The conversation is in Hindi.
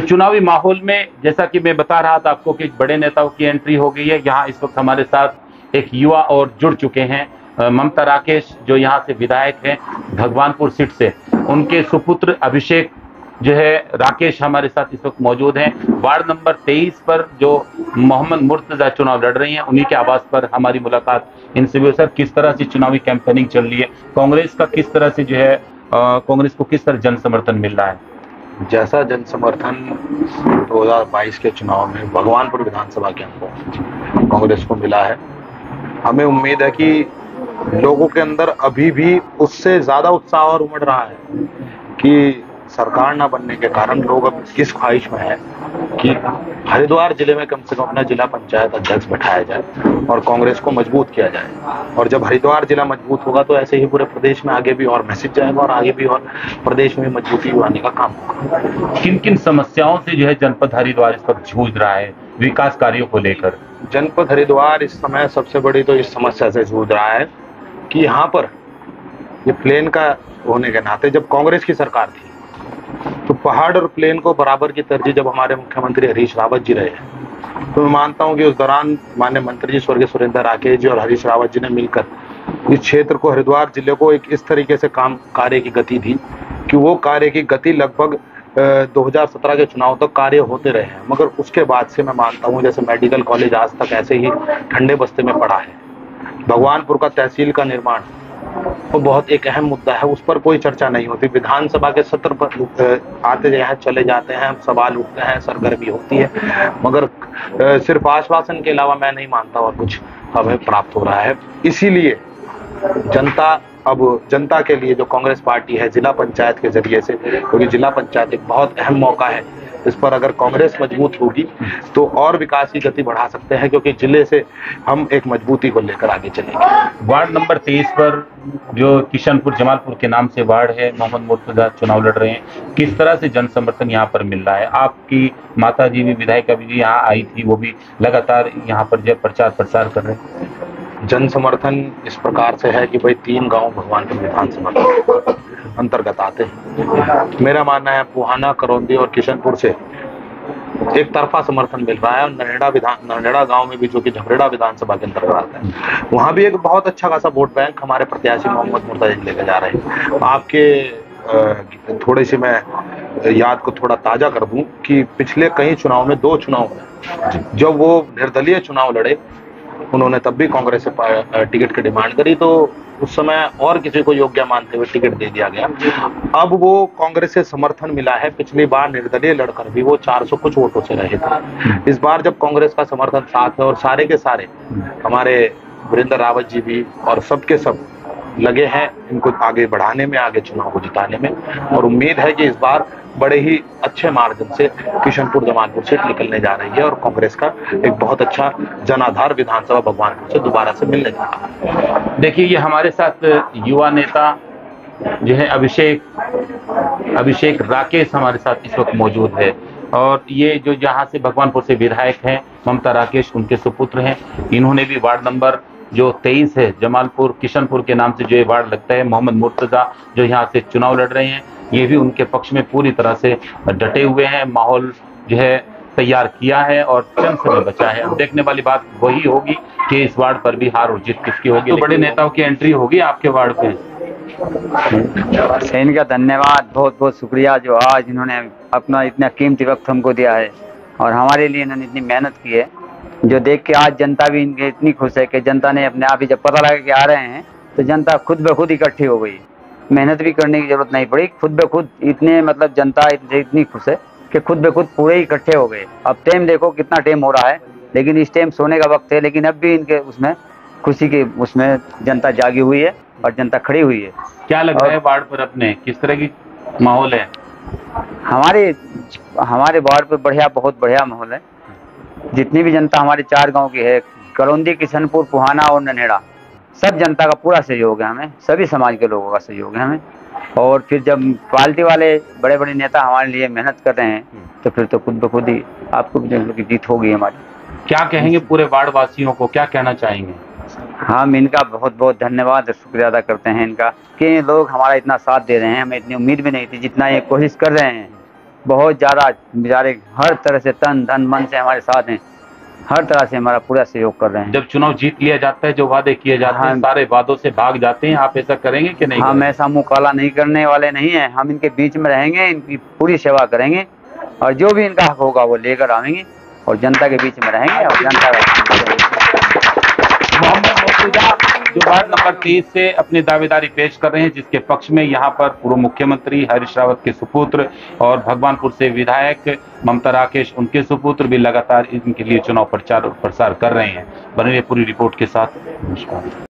चुनावी माहौल में जैसा कि मैं बता रहा था आपको कि बड़े नेताओं की एंट्री हो गई है। यहाँ इस वक्त हमारे साथ एक युवा और जुड़ चुके हैं, ममता राकेश, जो यहाँ से विधायक हैं भगवानपुर सीट से। उनके सुपुत्र अभिषेक जो है राकेश हमारे साथ इस वक्त मौजूद हैं। वार्ड नंबर 23 पर जो मोहम्मद मुर्तजा चुनाव लड़ रही हैं, उन्हीं के आवास पर हमारी मुलाकात इनसे भी। सर, किस तरह से चुनावी कैंपेनिंग चल रही है, कांग्रेस का किस तरह से जो है कांग्रेस को किस तरह जन समर्थन मिल रहा है? जैसा जन समर्थन 2022 के चुनाव में भगवानपुर विधानसभा के अंदर कांग्रेस को मिला है, हमें उम्मीद है कि लोगों के अंदर अभी भी उससे ज्यादा उत्साह और उमड़ रहा है कि सरकार ना बनने के कारण लोग अब किस ख्वाहिश में है कि हरिद्वार जिले में कम से कम अपना जिला पंचायत अध्यक्ष बैठाया जाए और कांग्रेस को मजबूत किया जाए। और जब हरिद्वार जिला मजबूत होगा तो ऐसे ही पूरे प्रदेश में आगे भी और मैसेज जाएगा और आगे भी और प्रदेश में मजबूती आने का काम होगा। किन किन समस्याओं से जो है जनपद हरिद्वार इस वक्त जूझ रहा है विकास कार्यों को लेकर? जनपद हरिद्वार इस समय सबसे बड़ी तो इस समस्या से जूझ रहा है कि यहाँ पर ये प्लेन का होने के नाते जब कांग्रेस की सरकार थी तो पहाड़ और प्लेन को बराबर की तरजीह जब हमारे मुख्यमंत्री हरीश रावत जी रहे हैं, तो मैं मानता हूं कि उस दौरान माननीय मंत्री जी स्वर्गीय सुरेंद्र राकेश जी और हरीश रावत जी ने मिलकर इस क्षेत्र को, हरिद्वार जिले को एक इस तरीके से काम कार्य की गति दी कि वो कार्य की गति लगभग 2017 के चुनाव तक कार्य होते रहे हैं। मगर उसके बाद से मैं मानता हूँ जैसे मेडिकल कॉलेज आज तक ऐसे ही ठंडे बस्ते में पड़ा है। भगवानपुर का तहसील का निर्माण वो बहुत एक अहम मुद्दा है, उस पर कोई चर्चा नहीं होती। विधानसभा के सत्र पर आते हैं चले जाते हैं, सवाल उठते हैं, सरगर्मी होती है, मगर सिर्फ आश्वासन के अलावा मैं नहीं मानता और कुछ हमें प्राप्त हो रहा है। इसीलिए जनता के लिए जो कांग्रेस पार्टी है जिला पंचायत के जरिए से, क्योंकि जिला पंचायत एक बहुत अहम मौका है, इस पर अगर कांग्रेस मजबूत होगी तो और विकास की गति बढ़ा सकते हैं, क्योंकि जिले से हम एक मजबूती को लेकर आगे चलेंगे। वार्ड नंबर 23 पर जो किशनपुर जमालपुर के नाम से वार्ड है, मोहम्मद मुर्तजा चुनाव लड़ रहे हैं, किस तरह से जन समर्थन यहाँ पर मिल रहा है? आपकी माता जी भी विधायिका भी यहाँ आई थी, वो भी लगातार यहाँ पर जो प्रचार प्रसार कर रहे हैं। जन समर्थन इस प्रकार से है कि भाई 3 गांव भगवानपुर विधानसभा अंतर्गत आते हैं। मेरा मानना है पुहाना, करौंदी और किशनपुर से एक तरफा समर्थन मिल रहा है। नरनेड़ा गांव में भी, जो कि झमरेड़ा विधानसभा के अंतर्गत आता है, वहां भी एक बहुत अच्छा खासा वोट बैंक हमारे प्रत्याशी मोहम्मद मुर्तजा जी लेके जा रहे हैं। आपके थोड़ी सी मैं याद को थोड़ा ताजा कर दूं कि पिछले कई चुनाव में 2 चुनाव में जब वो निर्दलीय चुनाव लड़े, उन्होंने तब भी कांग्रेस से टिकट की डिमांड करी, तो उस समय और किसी को योग्य मानते हुए टिकट दे दिया गया। अब वो कांग्रेस से समर्थन मिला है। पिछली बार निर्दलीय लड़कर भी वो 400 कुछ वोटों से रहे थे। इस बार जब कांग्रेस का समर्थन साथ है और सारे के सारे हमारे वीरेंद्र रावत जी भी और सबके सब लगे हैं इनको आगे बढ़ाने में, आगे चुनाव को जिताने में, और उम्मीद है कि इस बार बड़े ही अच्छे मार्जिन से किशनपुर जमालपुर सीट निकलने जा रही है और कांग्रेस का एक बहुत अच्छा जनाधार विधानसभा भगवानपुर से दोबारा से मिलने जा रहा है। देखिए, ये हमारे साथ युवा नेता जो है अभिषेक राकेश हमारे साथ इस वक्त मौजूद है, और ये जो जहाँ से भगवानपुर से विधायक हैं ममता राकेश, उनके सुपुत्र हैं। इन्होंने भी वार्ड नंबर जो 23 है जमालपुर किशनपुर के नाम से जो ये वार्ड लगता है, मोहम्मद मुर्तजा जो यहाँ से चुनाव लड़ रहे हैं, ये भी उनके पक्ष में पूरी तरह से डटे हुए हैं। माहौल जो है तैयार किया है और चंद समय बचा है। अब देखने वाली बात वही होगी कि इस वार्ड पर भी हार और जीत किसकी होगी। तो बड़े नेताओं की एंट्री होगी आपके वार्ड पे। इनका धन्यवाद, बहुत बहुत शुक्रिया जो आज इन्होंने अपना इतना कीमती वक्त हमको दिया है और हमारे लिए इन्होंने इतनी मेहनत की है, जो देख के आज जनता भी इनके इतनी खुश है कि जनता ने अपने आप ही जब पता लगा कि आ रहे हैं तो जनता खुद ब खुद इकट्ठी हो गई। मेहनत भी करने की जरूरत नहीं पड़ी, खुद ब खुद इतने मतलब जनता इतनी खुश है कि खुद ब खुद पूरे इकट्ठे हो गए। अब टाइम देखो कितना टाइम हो रहा है, लेकिन इस टाइम सोने का वक्त है, लेकिन अब भी इनके उसमें खुशी के उसमें जनता जागी हुई है और जनता खड़ी हुई है। क्या लग रहा है वार्ड पर अपने किस तरह की माहौल है? हमारे वार्ड पर बढ़िया, बहुत बढ़िया माहौल है। जितनी भी जनता हमारे 4 गांव की है, करौंदी, किशनपुर, पुहाना और ननेड़ा, सब जनता का पूरा सहयोग है हमें, सभी समाज के लोगों का सहयोग है हमें। और फिर जब पार्टी वाले बड़े बड़े नेता हमारे लिए मेहनत कर रहे हैं तो फिर तो खुद ब खुद ही आपको की जीत होगी हमारी। क्या कहेंगे पूरे वार्ड वासियों को, क्या कहना चाहेंगे? हम इनका बहुत बहुत धन्यवाद और शुक्रिया अदा करते हैं इनका कि लोग हमारा इतना साथ दे रहे हैं। हमें इतनी उम्मीद भी नहीं थी, जितना ये कोशिश कर रहे हैं बहुत ज़्यादा बेचारे हर तरह से तन धन मन से हमारे साथ हैं, हर तरह से हमारा पूरा सहयोग कर रहे हैं। जब चुनाव जीत लिया जाता है, जो वादे किए जाते हैं, हाँ। सारे वादों से भाग जाते हैं, आप ऐसा करेंगे कि नहीं? हम ऐसा मुंह काला नहीं करने वाले नहीं हैं, हम इनके बीच में रहेंगे, इनकी पूरी सेवा करेंगे और जो भी इनका हक होगा वो लेकर आएंगे और जनता के बीच में रहेंगे और जनता का मोहम्मद मौजूदा जो वार्ड नंबर 30 से अपनी दावेदारी पेश कर रहे हैं, जिसके पक्ष में यहाँ पर पूर्व मुख्यमंत्री हरीश रावत के सुपुत्र और भगवानपुर से विधायक ममता राकेश उनके सुपुत्र भी लगातार इनके लिए चुनाव प्रचार और प्रसार कर रहे हैं। बने रहिए पूरी रिपोर्ट के साथ। नमस्कार।